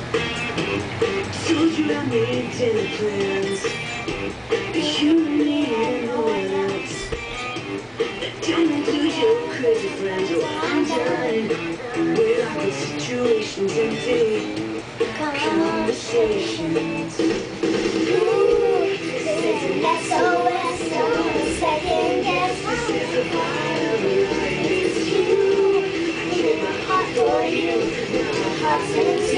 Told you I made dinner plans, but you need no one else. Don't include your crazy friends. Well, I'm done with awkward situations and deep conversations. Ooh, this is an SOS, no second guess. This is the bottom line. It's you, I trade my heart for you. Now my heart's in